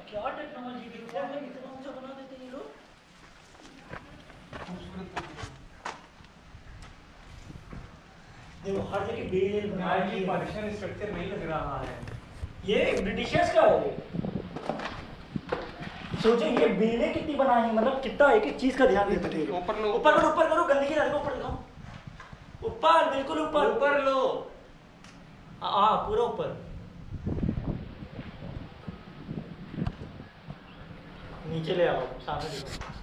क्या टेक्नोलॉजी की क्या है, इतना ऊंचा बना देते ये लोग। देखो हर जगह बेल बना ये पाकिस्तान स्ट्रक्चर नहीं लग रहा है, ये ब्रिटिशर्स का है। सोचो ये बेलें कितनी बनाई है, मतलब कितना एक एक चीज का ध्यान देते थे। ऊपर लो, ऊपर करो, ऊपर करो, गंदगी ना देखो, ऊपर दिखाओ, ऊपर बिल्कुल ऊपर, ऊपर लो, हाँ पूरा ऊपर, नीचे ले आओ, सामने देखो।